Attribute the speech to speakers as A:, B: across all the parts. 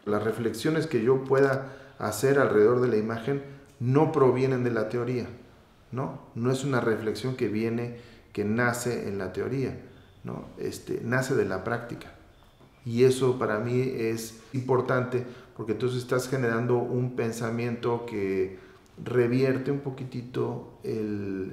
A: Las reflexiones que yo pueda hacer alrededor de la imagen no provienen de la teoría, ¿no? No es una reflexión que nace en la teoría, ¿no? Nace de la práctica. Y eso para mí es importante porque entonces estás generando un pensamiento que revierte un poquitito el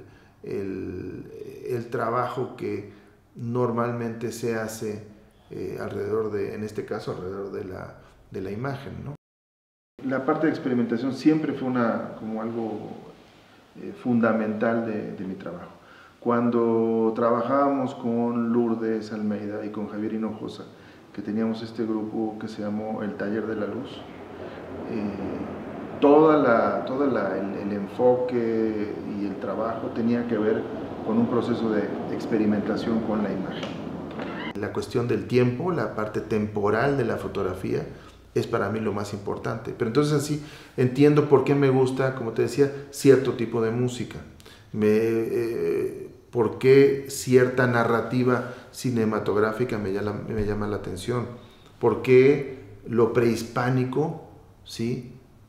A: trabajo que normalmente se hace alrededor de, en este caso, alrededor de la imagen, ¿no? La parte de experimentación siempre fue como algo fundamental de mi trabajo. Cuando trabajábamos con Lourdes Almeida y con Javier Hinojosa, que teníamos este grupo que se llamó El Taller de la Luz, el enfoque y el trabajo tenía que ver con un proceso de experimentación con la imagen. La cuestión del tiempo, la parte temporal de la fotografía, es para mí lo más importante. Pero entonces así entiendo por qué me gusta, como te decía, cierto tipo de música. Por qué cierta narrativa cinematográfica me llama la atención. Por qué lo prehispánico, ¿sí?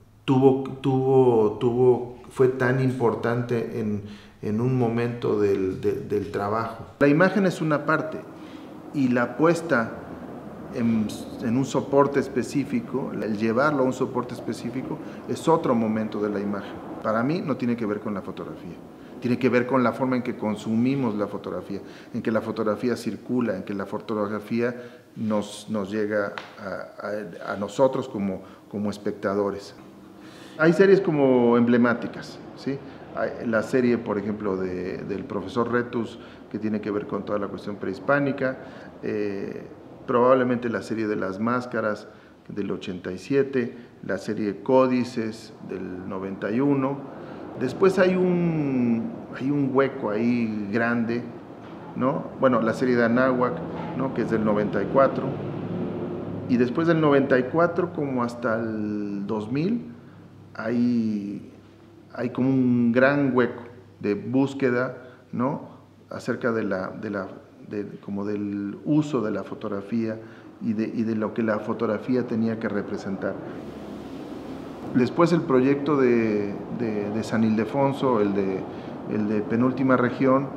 A: Fue tan importante en un momento del trabajo. La imagen es una parte y la puesta en un soporte específico, el llevarlo a un soporte específico, es otro momento de la imagen. Para mí no tiene que ver con la fotografía, tiene que ver con la forma en que consumimos la fotografía, en que la fotografía circula, en que la fotografía nos llega a nosotros como espectadores. Hay series como emblemáticas, ¿sí? La serie, por ejemplo, del profesor Retus, que tiene que ver con toda la cuestión prehispánica, probablemente la serie de las máscaras del 87, la serie Códices del 91. Después hay un hueco ahí grande, ¿no? Bueno, la serie de Anáhuac, ¿no? Que es del 94. Y después del 94 como hasta el 2000 hay como un gran hueco de búsqueda, ¿no? Acerca como del uso de la fotografía y de lo que la fotografía tenía que representar. Después el proyecto de San Ildefonso, el de Penúltima Región,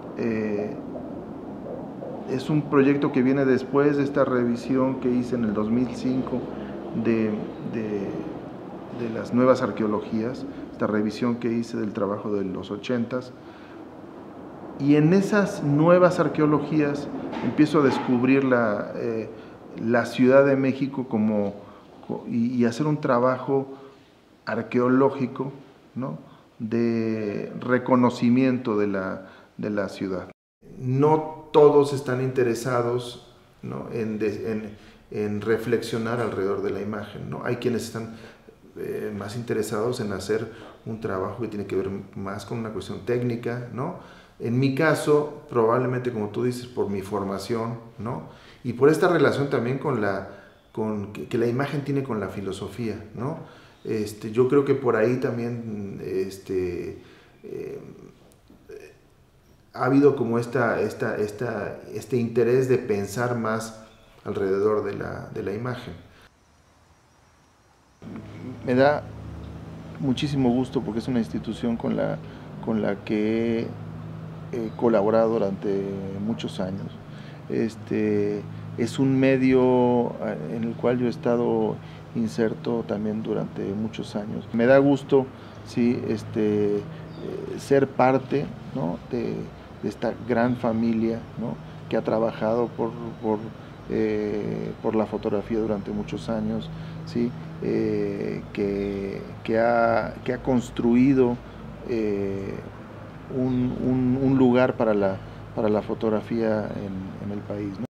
A: es un proyecto que viene después de esta revisión que hice en el 2005 de las nuevas arqueologías, esta revisión que hice del trabajo de los 80s. Y en esas nuevas arqueologías empiezo a descubrir la Ciudad de México y hacer un trabajo arqueológico, ¿no? De reconocimiento de la ciudad. No todos están interesados, ¿no? en reflexionar alrededor de la imagen, ¿no? Hay quienes están más interesados en hacer un trabajo que tiene que ver más con una cuestión técnica, ¿no? En mi caso, probablemente, como tú dices, por mi formación, ¿no? Y por esta relación también que la imagen tiene con la filosofía, ¿no? Yo creo que por ahí también ha habido como este interés de pensar más alrededor de la imagen. Me da muchísimo gusto porque es una institución con la que he colaborado durante muchos años. Es un medio en el cual yo he estado inserto también durante muchos años. Me da gusto, sí, ser parte, ¿no? de esta gran familia, ¿no? Que ha trabajado por la fotografía durante muchos años, ¿sí? Que ha construido un lugar para la fotografía en el país, ¿no?